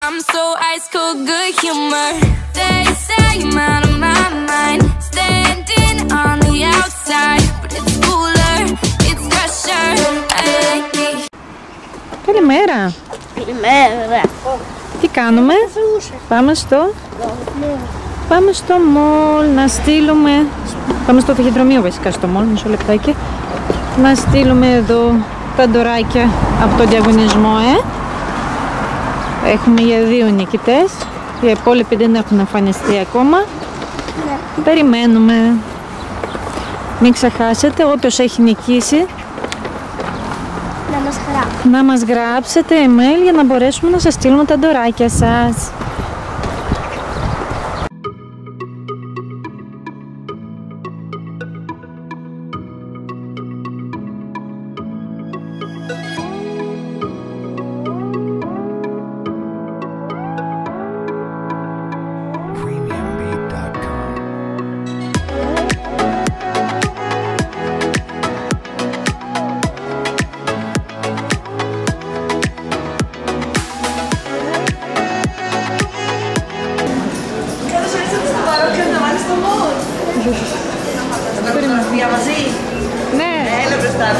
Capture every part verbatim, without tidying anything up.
I'm so ice cold, good humor. They say I'm out of my mind, standing on the outside, but it's cooler, it's fresher. Καλημέρα. Καλημέρα. Τι κάνουμε? Πάμε στο... Πάμε στο μολ να στείλουμε... Πάμε στο ταχυδρομείο βασικά στο μολ, μισό λεπτάκι. Να στείλουμε εδώ τα ντοράκια από τον διαγωνισμό, ε. Έχουμε για δύο νικητές. Οι υπόλοιποι δεν έχουν εμφανιστεί ακόμα. Ναι. Περιμένουμε. Μην ξεχάσετε, όποιος έχει νικήσει να μας γράψετε. να μας γράψετε email για να μπορέσουμε να σας στείλουμε τα ντοράκια σας. Ναι. Έλα μπροστά.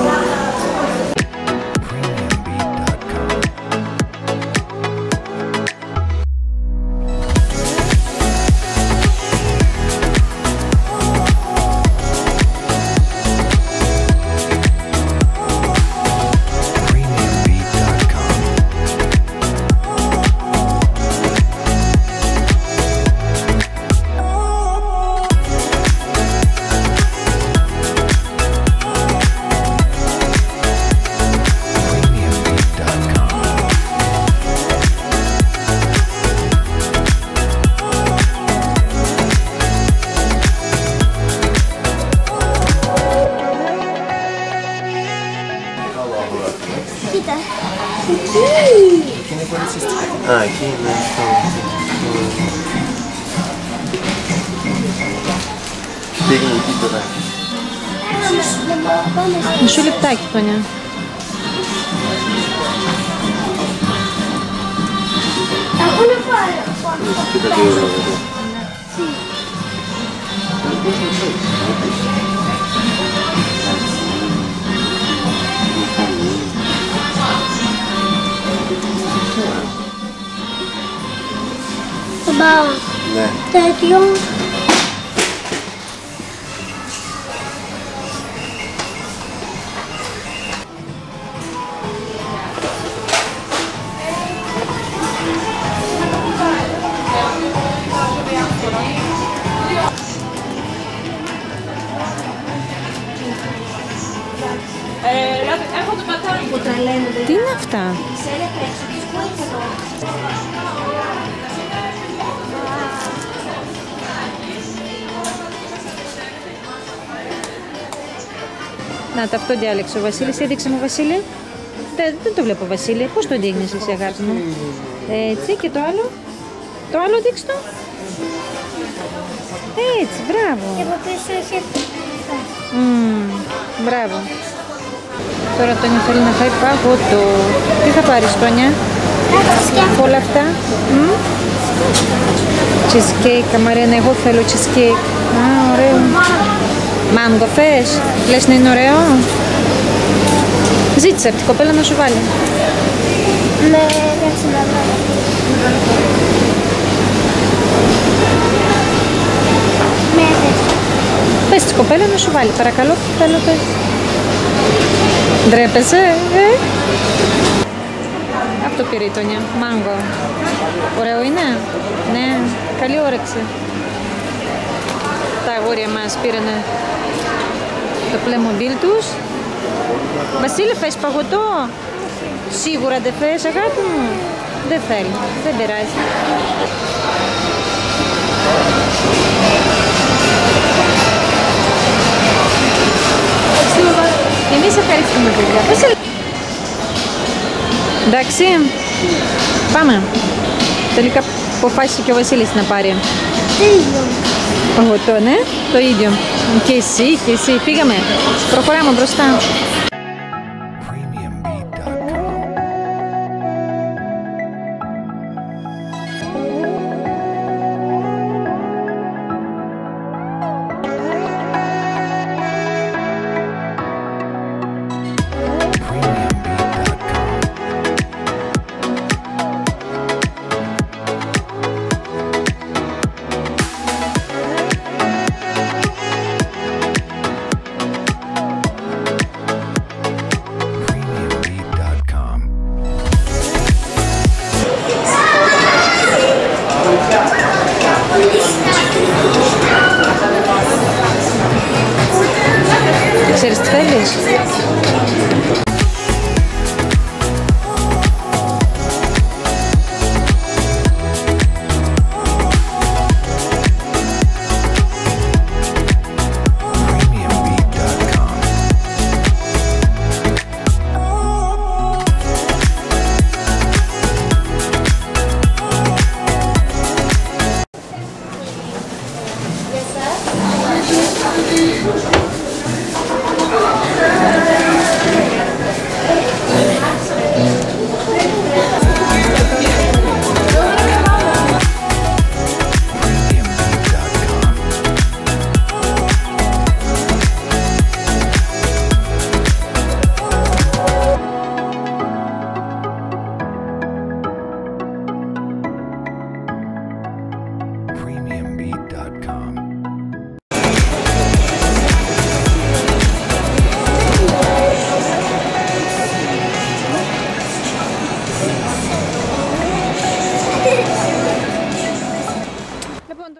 Κοίτα. Α, εκεί είναι στο... Πήγαινε εκεί τώρα. Μισό λεπτάκι, Τόνια. Εγώ να πάρω. Κοίτα τι ωραίο εδώ. Μπαμπά, Ναι. τέτοιο. Τι είναι αυτά? Να, τα αυτό διάλεξε ο Βασίλης. Έδειξε μου, Βασίλη. Δεν, δεν το βλέπω, Βασίλη. Πώς το δείχνεις εσύ, αγάπη μου? Έτσι, και το άλλο. Το άλλο δείξ' το. Έτσι, μπράβο. Και από πίσω έχει αυτό. Mm, μπράβο. Τώρα Τόνια θέλει να φάει παγωτό. Τι θα πάρεις, Τόνια? Από όλα αυτά. Mm? Cheesecake, Μαριάννα, εγώ θέλω cheesecake. Α, ωραίο. Μάγκο θες? Λες να είναι ωραίο? Ζήτησε από την κοπέλα να σου βάλει. Ναι, δεν συλλαβαίνω. Ναι, θες. Πες της κοπέλα να σου βάλει, παρακαλώ. Θέλω, πες. Ντρέπεσαι, ε? Αυτό πήρε η Τόνια, μάγκο. Ωραίο είναι? Ναι, καλή όρεξη. Τα αγόρια μας πήρανε το Playmobil τους. Βασίλη, θες παγωτό? Σίγουρα δεν θες, αγάπη μου? Δεν θέλει, δεν πειράζει. Εμείς ευχαριστούμε, παιδιά. Εντάξει, πάμε. Τελικά αποφάσισε και ο Βασίλης να πάρει. Τι ίδιο. Παγωτό, ναι, το ίδιο. Και εσύ, και εσύ. Φύγαμε. Προχωράμε μπροστά.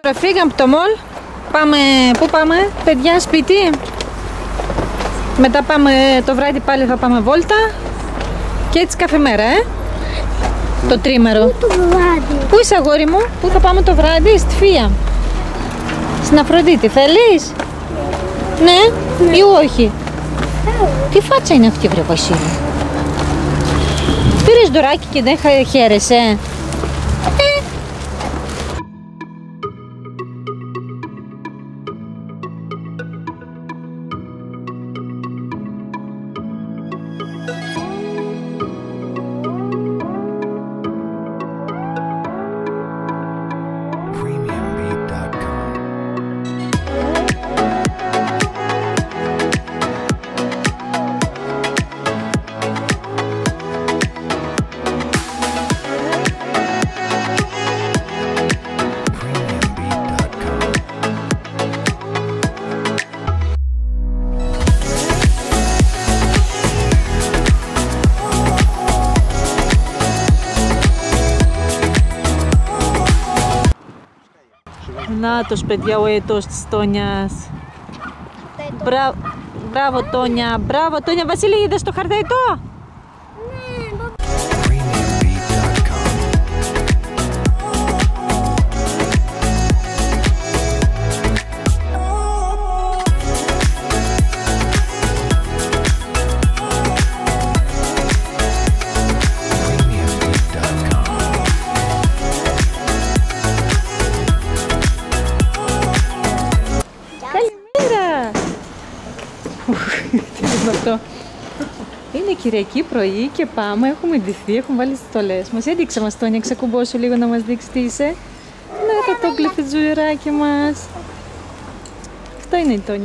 Τώρα φύγαμε από το μολ. Πάμε, πού πάμε, παιδιά, σπίτι. Μετά πάμε το βράδυ πάλι θα πάμε βόλτα. Και έτσι κάθε μέρα, ε. Το τρίμερο. Πού το βράδυ? Πού είσαι, αγόρι μου? Πού θα πάμε το βράδυ? Στη Φία. Στην Αφροδίτη, θέλεις? Ναι, ναι. Ή όχι? Θέλω. Τι φάτσα είναι αυτή, βρε Βασίλη? Πήρες δωράκι και δεν χαίρεσαι? Ε. Νάτος, παιδιά, ο αετός της Τόνιας. Μπράβο, μπράβο Τόνια, μπράβο Τόνια. Βασίλη, είδες το χαρταετό? Αυτό. Είναι Κυριακή πρωί και πάμε, έχουμε ντυθεί, έχουμε βάλει τις στολές μας. Έδειξε μας Τόνια, ξεκουμπώσου λίγο να μας δείξει τι είσαι. Να το γλυφιτζουιράκι μας. Αυτό είναι η Τόνια.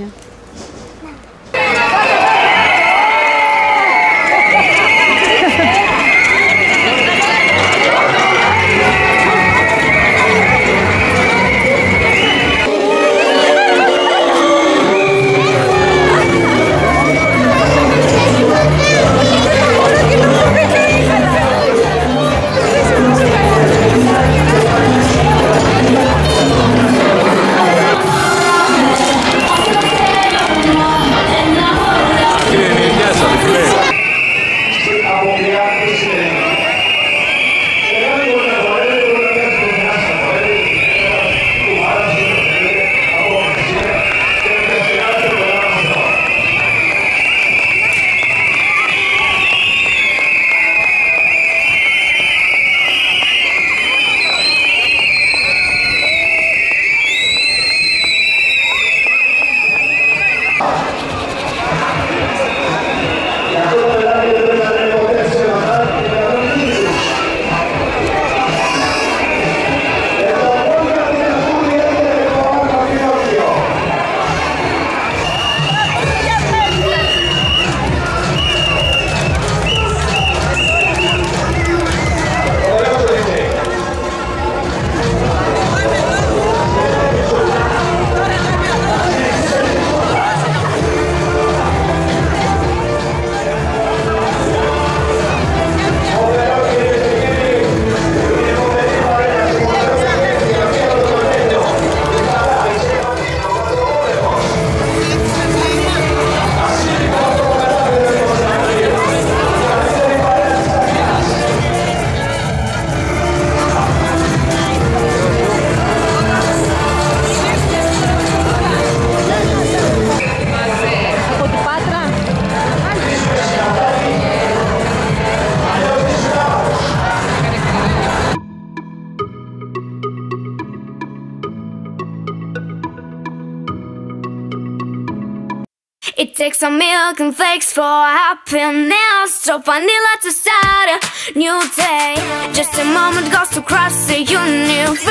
It takes some milk and flakes for happiness. So vanilla to start a new day. Just a moment goes to cross the union.